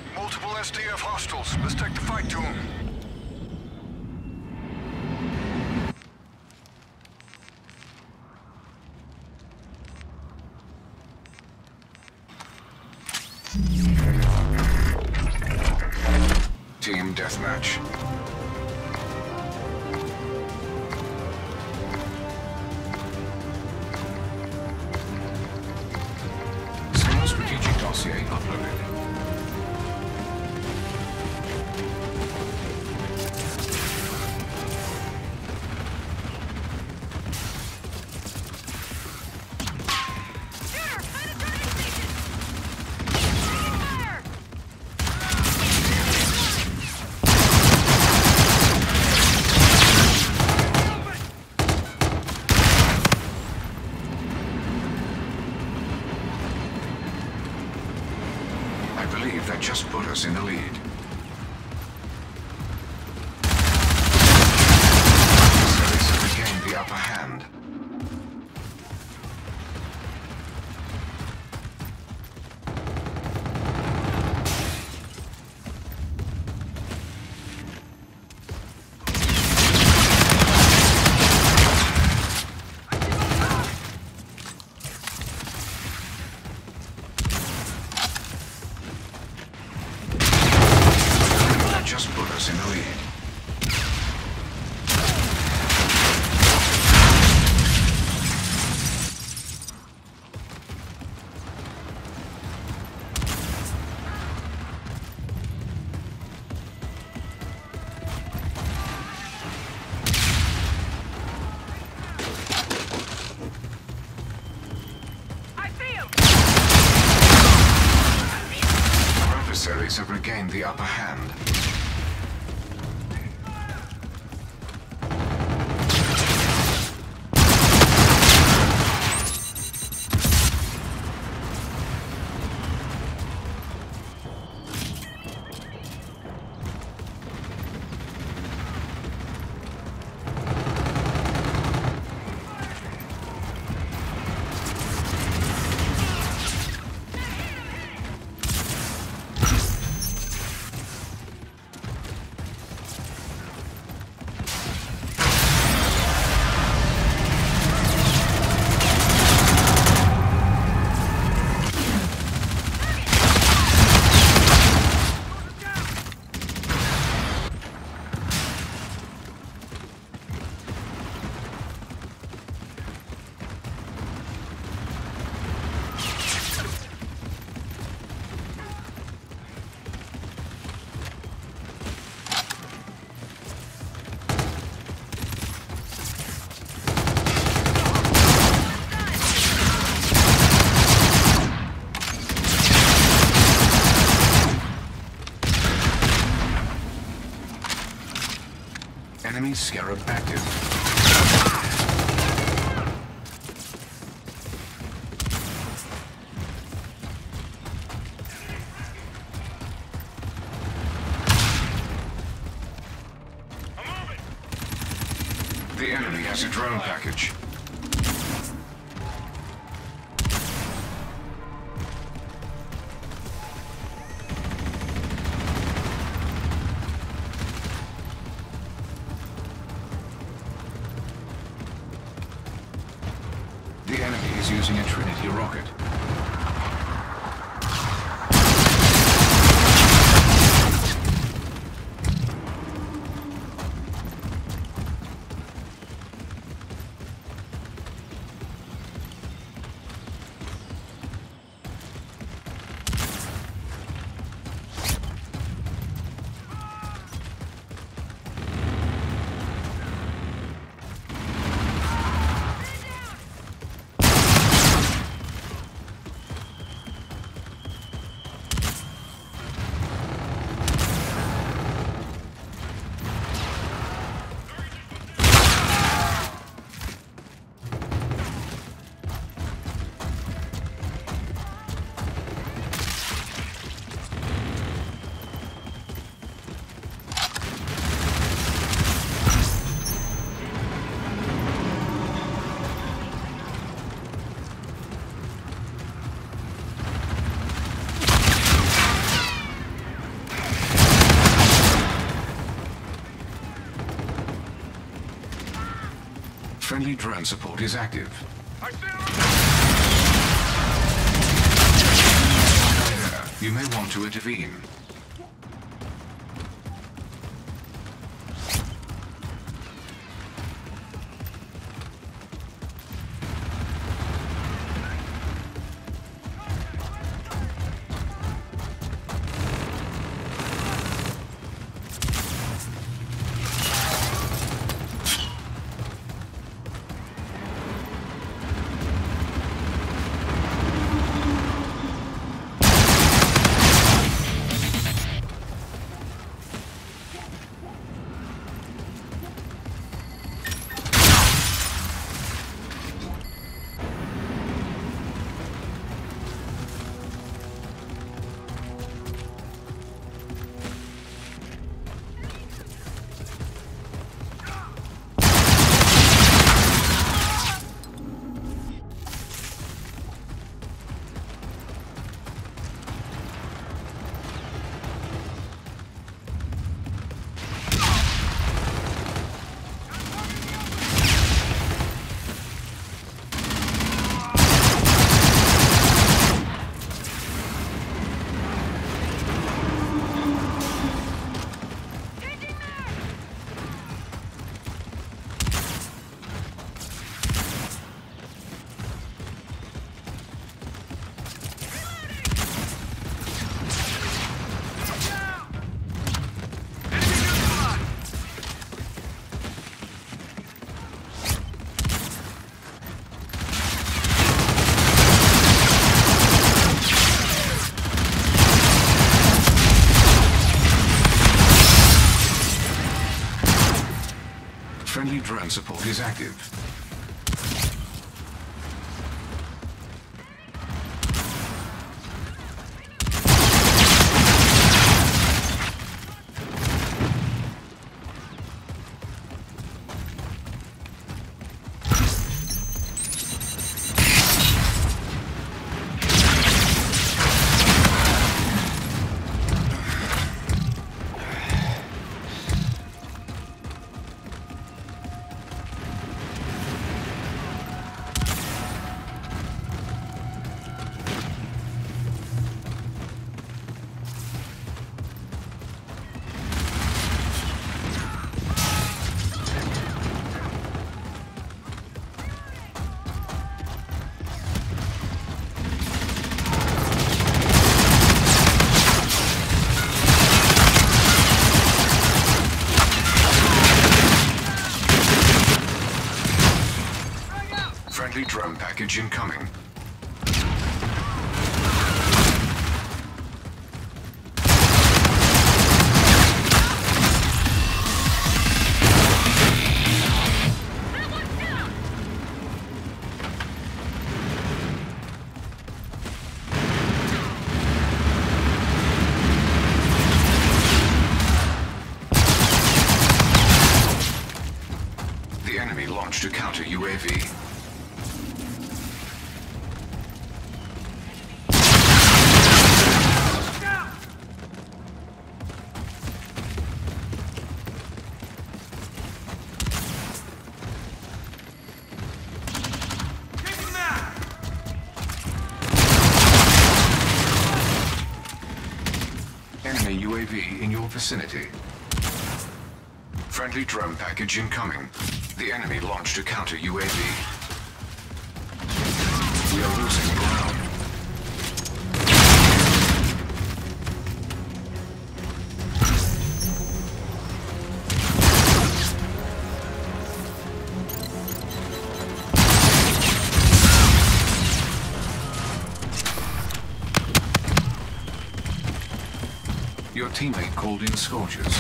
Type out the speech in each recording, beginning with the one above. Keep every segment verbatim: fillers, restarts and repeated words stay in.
Multiple S D F hostiles. Let's take the fight to them. Team deathmatch. Single strategic dossier uploaded. I believe that just put us in the lead. Adversaries have regained the upper hand. Just put us in the lead. I see him. Our adversaries have regained the upper hand. Enemy Scarab active. The enemy has a drone package. The enemy is using a Trinity rocket. Friendly drone support is active. You may want to intervene. Friendly drone support is active. Friendly drone package incoming. The enemy launched a counter U A V. Enemy U A V in your vicinity. Friendly drone package incoming. The enemy launched a counter U A V. We are losing ground. Your teammate called in Scorchers.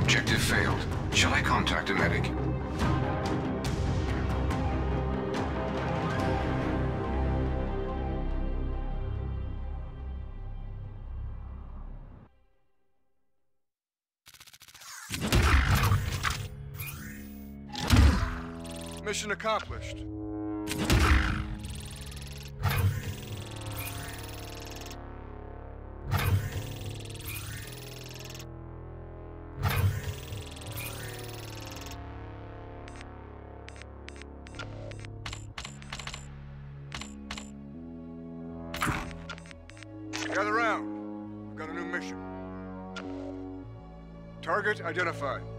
Objective failed. Shall I contact a medic? Mission accomplished. Gather round. We've got a new mission. Target identified.